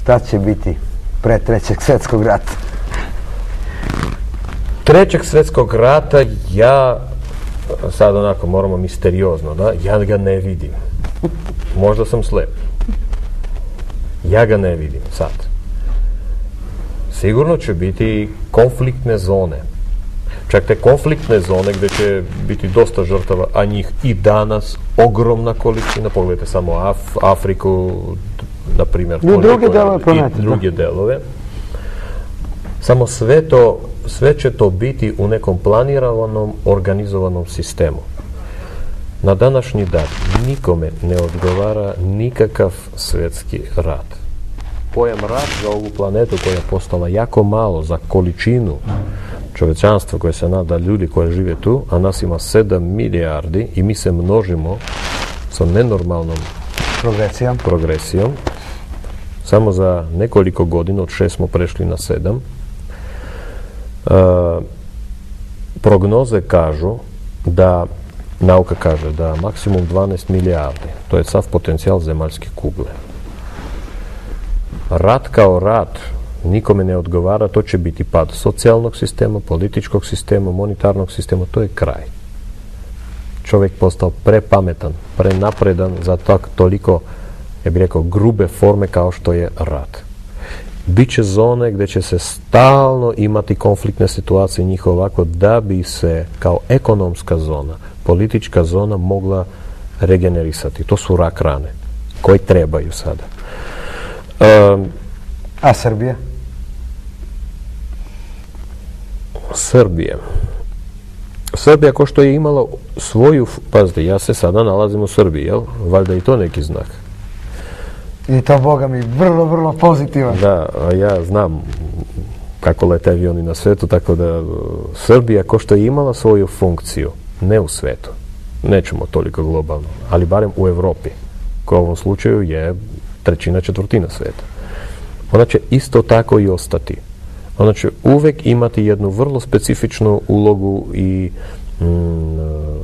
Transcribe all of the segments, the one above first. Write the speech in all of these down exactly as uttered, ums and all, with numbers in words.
Šta će biti pre trećeg svjetskog rata? Trećeg svjetskog rata ja, sad onako moramo misteriozno, da, ja ga ne vidim. Možda sam slep. Ja ga ne vidim sad. Sigurno će biti konfliktne zone. Čak te konfliktne zone gdje će biti dosta žrtava, a njih i danas ogromna količina. Pogledajte samo Af, Afriku, na primjer. I druge delove planete. I druge delove. Samo sve to, sve će to biti u nekom planiranom, organizovanom sistemu. Na današnji dan nikome ne odgovara nikakav svjetski rat. Pojam rat za ovu planetu koja je postala jako malo za količinu čovječanstva koje se nada ljudi koji žive tu, a nas ima sedam milijardi i mi se množimo sa nenormalnom progresijom. progresijom. Samo za nekoliko godina od šest smo prešli na sedam. Uh, prognoze kažu da, nauka kaže da maksimum dvanaest milijardi, to je sav potencijal zemaljske kugle. Rat kao rat nikome ne odgovara, to će biti pad socijalnog sistema, političkog sistema, monetarnog sistema, to je kraj. Čovjek postao prepametan, prenapredan za tak toliko, ja bih rekao, grube forme kao što je rat. Biće zone gdje će se stalno imati konfliktne situacije njih ovako da bi se kao ekonomska zona, politička zona mogla regenerisati. To su rak rane koji trebaju sada. Um, A Srbija? Srbija. Srbija ko što je imala svoju, pazite, ja se sada nalazim u Srbiji, jel? Valjda i to neki znak. I to, Boga mi, vrlo, vrlo pozitivan. Da, ja znam kako lete avioni na svetu, tako da Srbija ko što je imala svoju funkciju, ne u svetu, nećemo toliko globalno, ali barem u Evropi, koja u ovom slučaju je trećina, četvrtina sveta. Ona će isto tako i ostati. Ona će uvek imati jednu vrlo specifičnu ulogu i mm,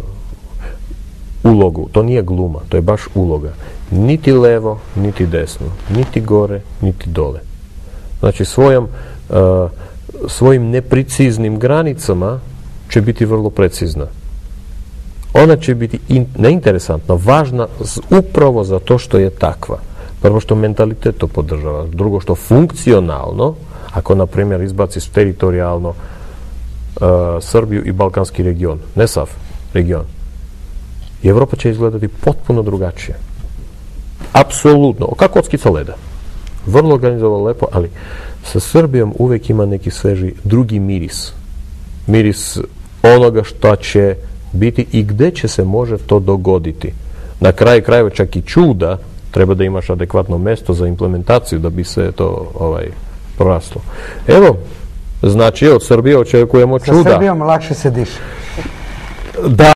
ulogu. To nije gluma, to je baš uloga. Niti levo, niti desno, niti gore, niti dole. Znači svojom, uh, svojim nepreciznim granicama će biti vrlo precizna. Ona će biti in, neinteresantna, važna upravo zato što je takva. Prvo što mentalitet to podržava, drugo što funkcionalno, ako na primjer izbaciš teritorijalno uh, Srbiju i Balkanski region, ne sav region, i Evropa će izgledati potpuno drugačije. Apsolutno, kako od skica leda. Vrlo organizovano, lepo, ali sa Srbijom uvijek ima neki sveži drugi miris. Miris onoga što će biti i gdje će se može to dogoditi. Na kraju krajeva čak i čuda treba da imaš adekvatno mesto za implementaciju da bi se to ovaj, poraslo. Evo, znači od Srbije očekujemo čuda. Sa Srbijom lakše se diše. Da.